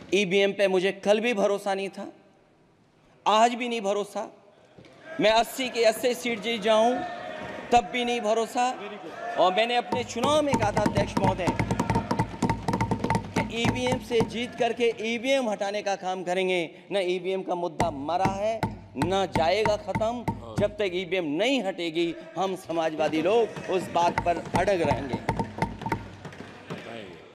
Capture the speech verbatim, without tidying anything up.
EVM पे मुझे कल भी भरोसा नहीं था, आज भी नहीं भरोसा। मैं अस्सी के अस्सी सीट जीत जाऊं तब भी नहीं भरोसा। और मैंने अपने चुनाव में कहा था अध्यक्ष महोदय कि ईवीएम से जीत करके ईवीएम हटाने का काम करेंगे। न ईवीएम का मुद्दा मरा है, न जाएगा खत्म। जब तक ईवीएम नहीं हटेगी हम समाजवादी लोग उस बात पर अड़ग रहेंगे।